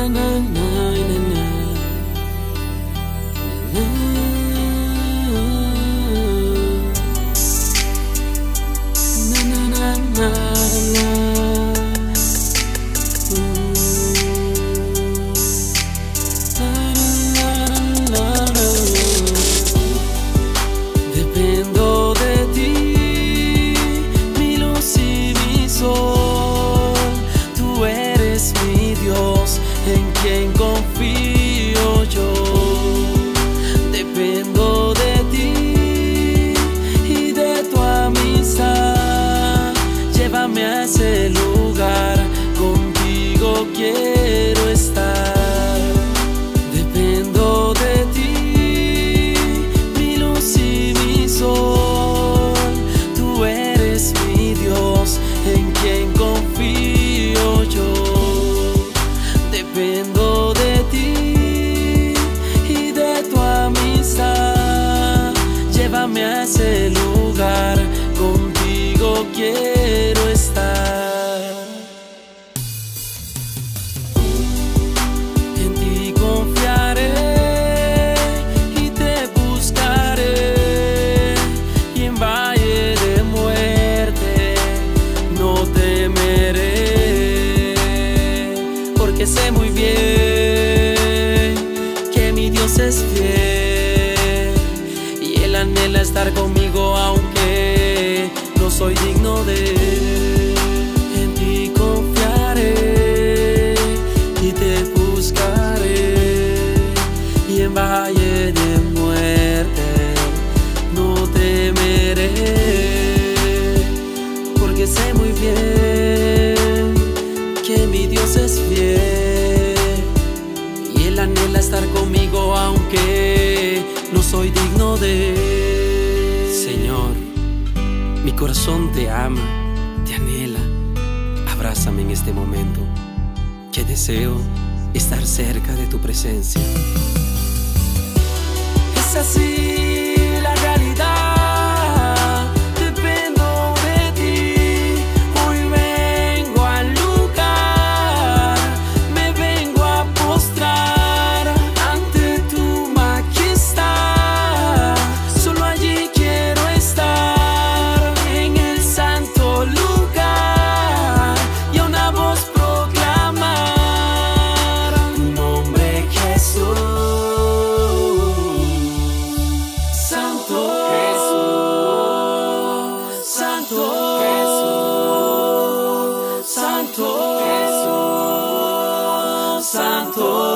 Dependo de ti, mi luz y mi sol. Tú eres mi Dios, en quien confío yo. Dependo de ti y de tu amistad. Llévame a ese lugar, contigo quiero estar. Dependo de ti, mi luz y mi sol. Tú eres mi Dios, en quien confío yo. Dependo de ti y de tu amistad. Llévame a ese lugar, contigo quiero estar. En ti confiaré y te buscaré, y en valle de muerte no temeré, porque sé muy bien que mi Dios es fiel y Él anhela estar conmigo aunque no soy digno de Él. En ti confiaré y te buscaré, y en valle de muerte no temeré, porque sé muy bien que mi Dios es fiel y Él anhela estar conmigo aunque no soy digno de Él. Señor, mi corazón te ama, te anhela. Abrázame en este momento, que deseo estar cerca de tu presencia. Es así la realidad, dependo de ti. Hoy vengo al lugar, me vengo a postrar ante tu majestad. Solo allí quiero estar, en el santo lugar, y a una voz proclamar tu nombre, Jesús. Santo Jesús, Santo Jesús, Santo Jesús, Santo